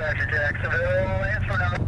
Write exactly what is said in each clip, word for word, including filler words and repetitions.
Roger, Jacksonville, answer now.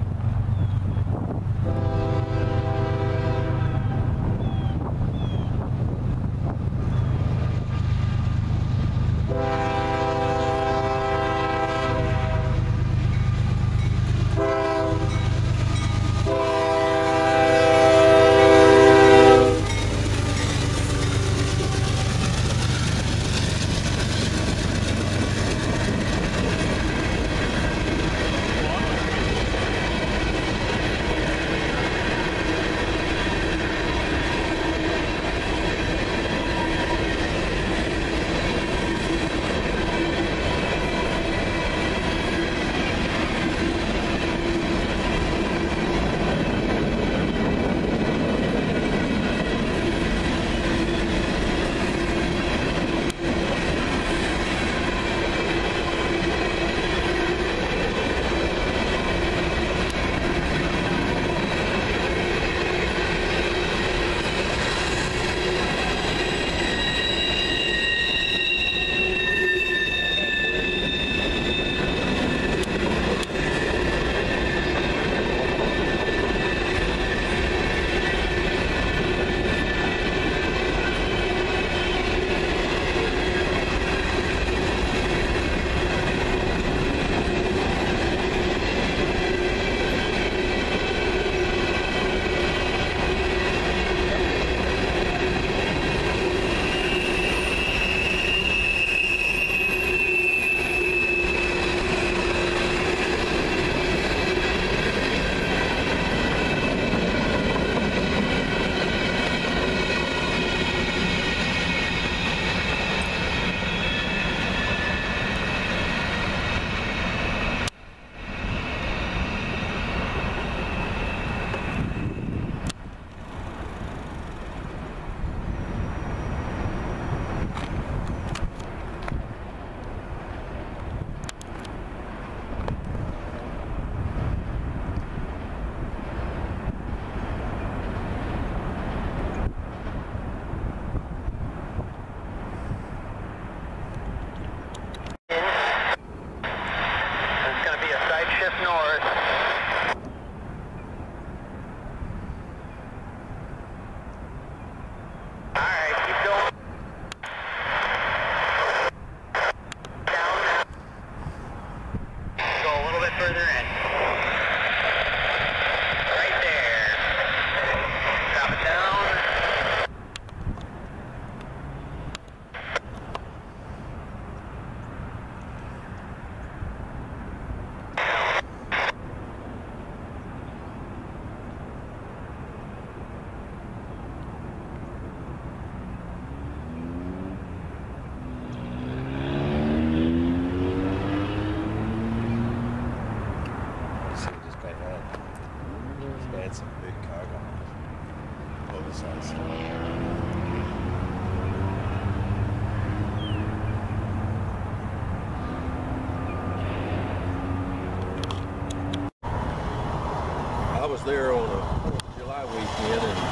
I was there on a July weekend and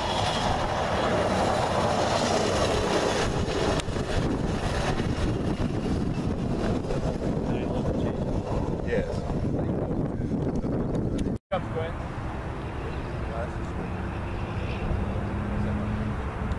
yes. Come, Gwen.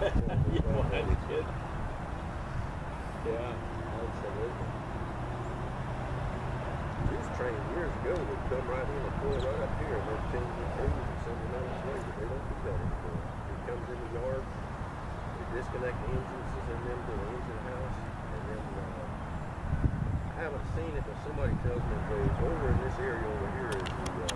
You want to kid? Yeah, absolutely. These trains years ago would come right in and pull right up here and then change the crews and send them on its way, but they don't do that anymore. It comes in the yard, they disconnect the engines and send them to the engine house, and then uh, I haven't seen it, but somebody tells me it goes over in this area over here is the uh,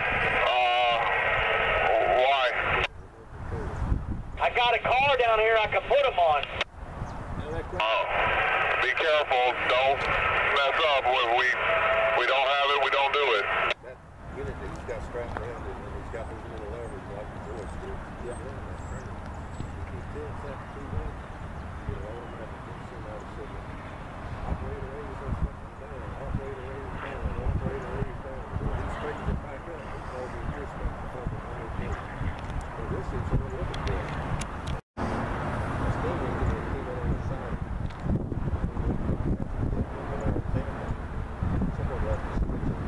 I got a car down here I can put them on. Uh, be careful, don't mess up. When we we don't have it, we don't do it. that unit that he's got strapped around it, and he's got those little levers like the boys do. Yeah. That's great. If he tilts that too much, you know, I'm gonna have to send out a signal. Operator raise those fucking down. Operator raise down. Operator raise down. When he straightens it back up, it's all the gear stuff to fucking one oh eight. So this is what we're looking for. I still need to get it on the side. Someone left us.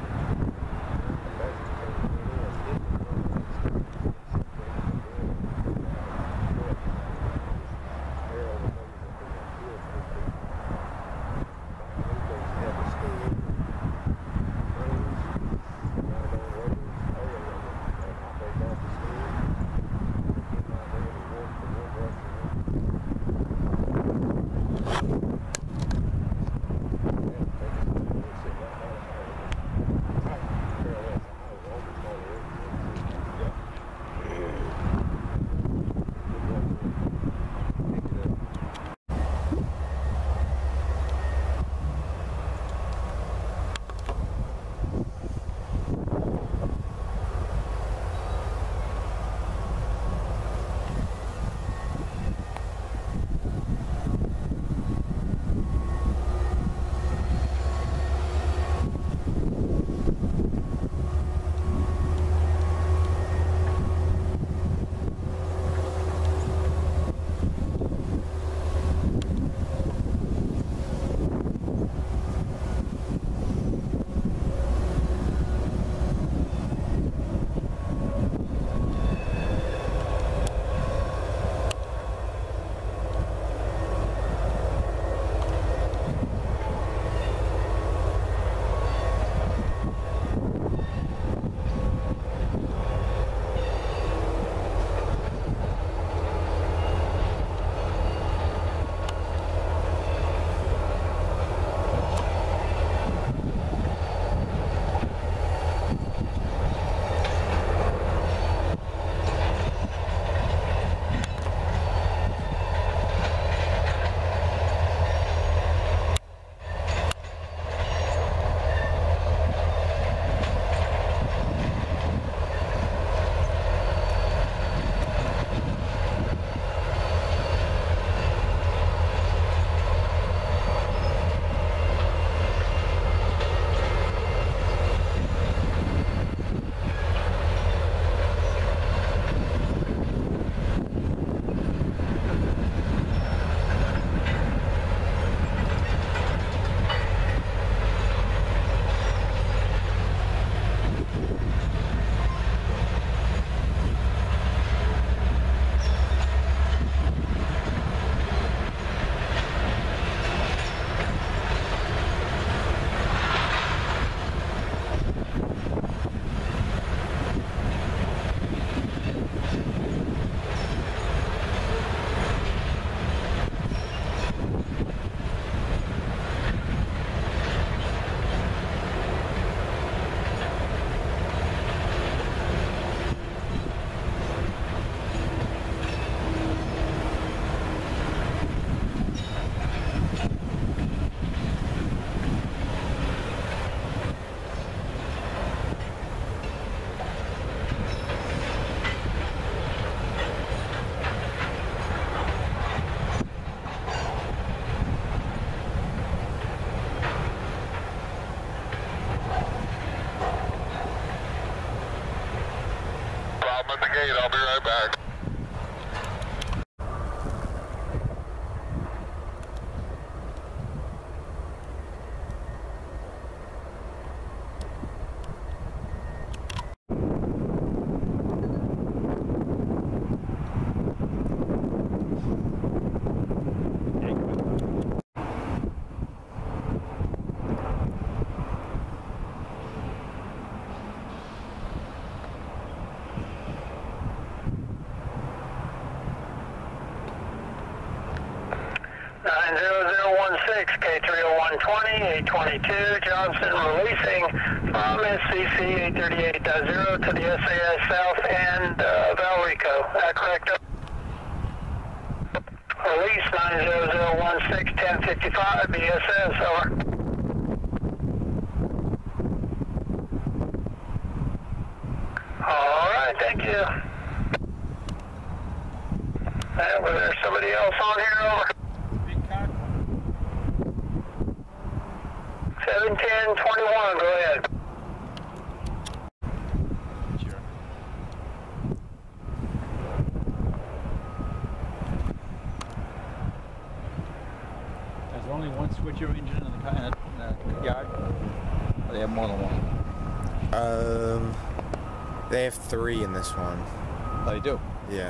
I'm at the gate. I'll be right back. nine zero zero one six, K three oh one twenty, eight twenty-two, Johnson releasing from S C C eight thirty-eight zero to the S A S South and uh, Valrico. That correct? Release nine zero zero one six, ten fifty-five, B S S, over. All right, thank you. And was there somebody else on here, over? seven ten twenty-one, go ahead. Sure. There's only one switcher engine in the, car, in the, in the yard? Or they have more than one? Um, they have three in this one. Oh, they do? Yeah.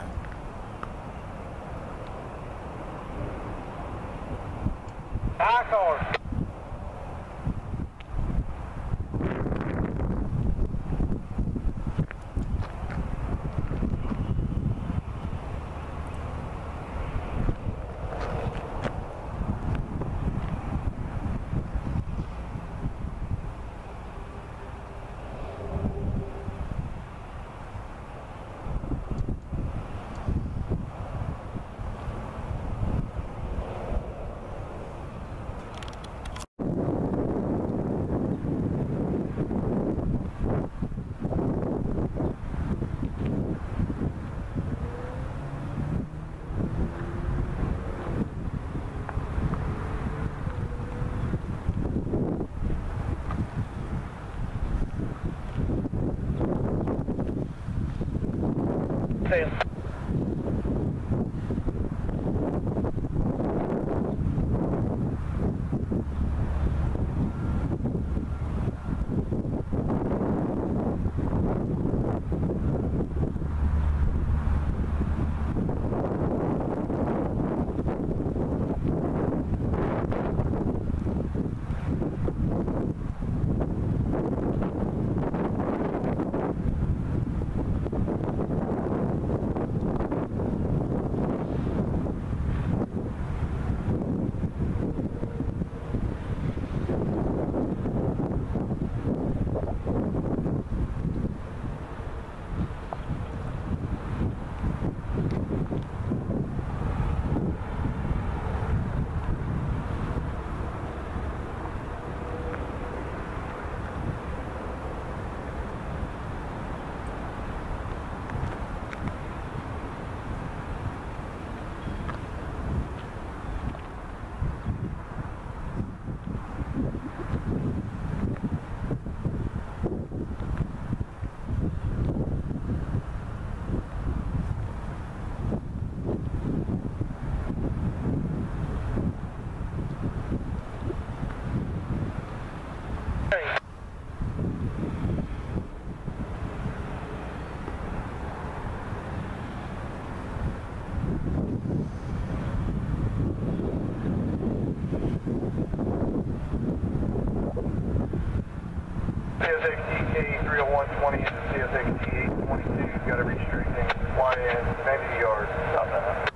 Back on. Fail. C S X K three oh one twenty and C S X K eight twenty-two, got to reach everything. Y N, ninety yards, stop that.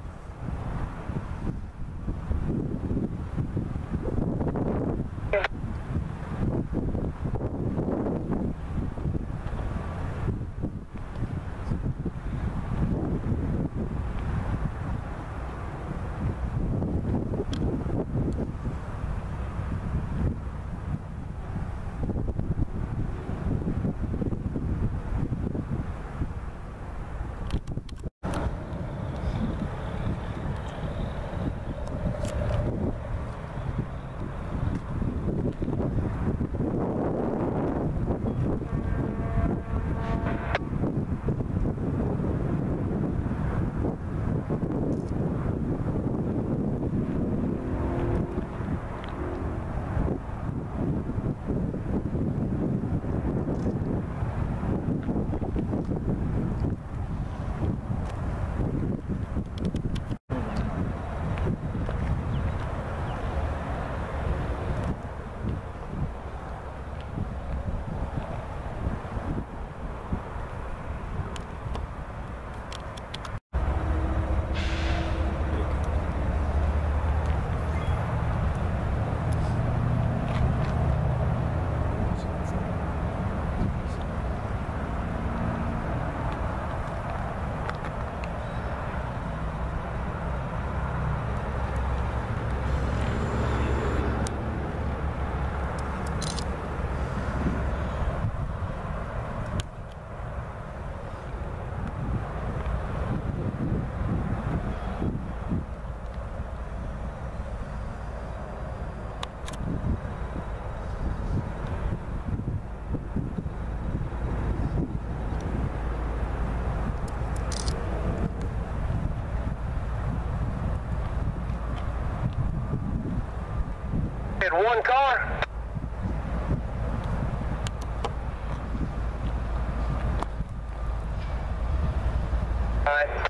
Hit one car. All right.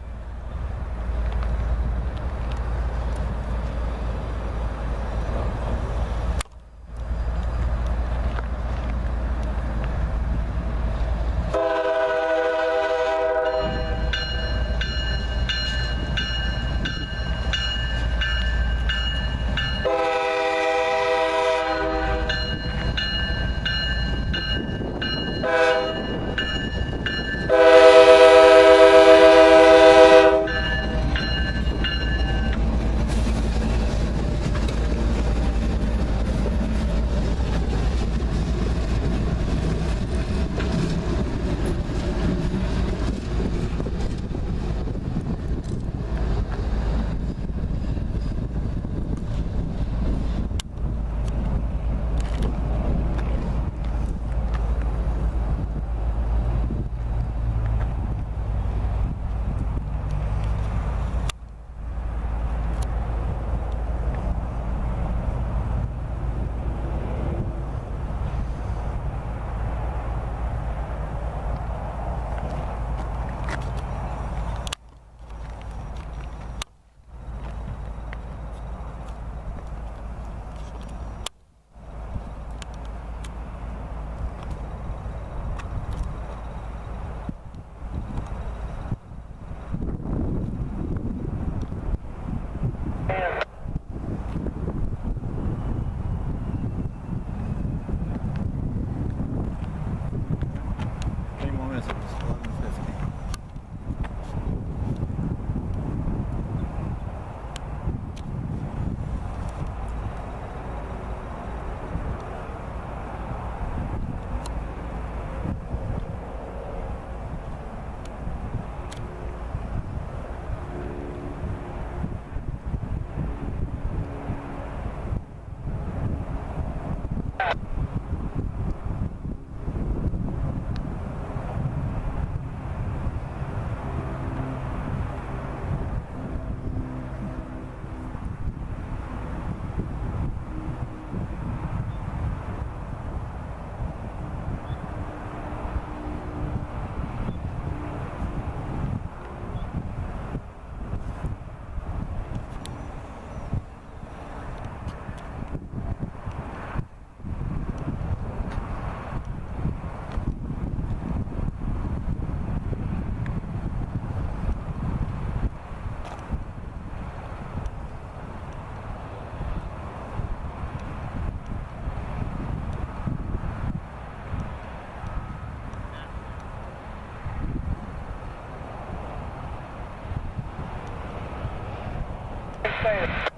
Three more minutes, it's eleven fifty. Say it.